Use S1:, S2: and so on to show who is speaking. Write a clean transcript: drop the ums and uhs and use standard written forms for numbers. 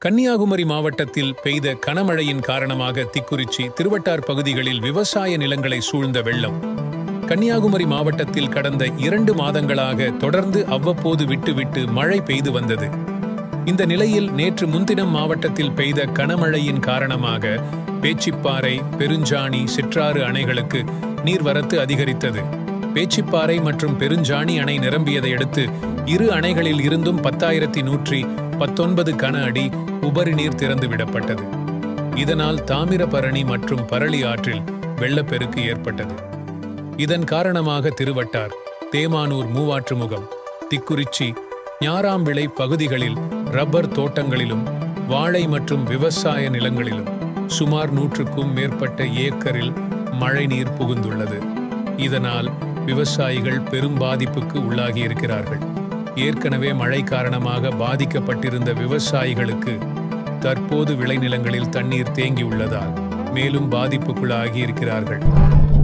S1: கன்னியாகுமரி மாவட்டத்தில் பெய்த கனமழையின் காரணமாக திக்குறிச்சி, திருவட்டார் பகுதிகளில் விவசாய நிலங்களை சூழ்ந்த வெள்ளம். கன்னியாகுமரி மாவட்டத்தில் கடந்த 2 மாதங்களாக தொடர்ந்து அவ்வப்போது விட்டு மழை பெய்து வந்தது. இந்த நிலையில் நேற்று முன்தினம் மாவட்டத்தில் பெய்த கனமழையின் காரணமாக பேச்சிப்பாறை, பெருஞ்சாணி, சிற்றாறு அணைகளுக்கு நீர்வரத்து அதிகரித்தது. பேச்சிப்பாறை மற்றும் பெருஞ்சாணி அணை நிரம்பியதை அடுத்து இரு அணைகளில் இருந்தும் 10,119 கன அடி உபரி நீர் திறந்துவிடப்பட்டது. இதனால் தாமிரபரணி மற்றும் பரளி ஆற்றில் வெள்ளப்பெருக்கு ஏற்பட்டது. இதன் காரணமாக திருவட்டார், தேமானூர் மூவாற்றுமுகம், திக்குறிச்சி, ஞாராம்பிளை பகுதிகளில் ரப்பர் தோட்டங்களிலும் வாழை மற்றும் விவசாய நிலங்களிலும் சுமார் 100க்கும் மேற்பட்ட ஏக்கரில் மழைநீர் புகுந்துள்ளது. இதனால் விவசாயிகள் பெரும் பாதிப்புக்கு உள்ளாகியிருக்கிறார்கள். ஏற்கனவே மழை காரணமாக பாதிக்கப்பட்டிருந்த விவசாயிகளுக்கு தற்போது விளைநிலங்களில் தண்ணீர் தேங்கியுள்ளதால் மேலும் பாதிப்புக்குள்ளாகியிருக்கிறார்கள்.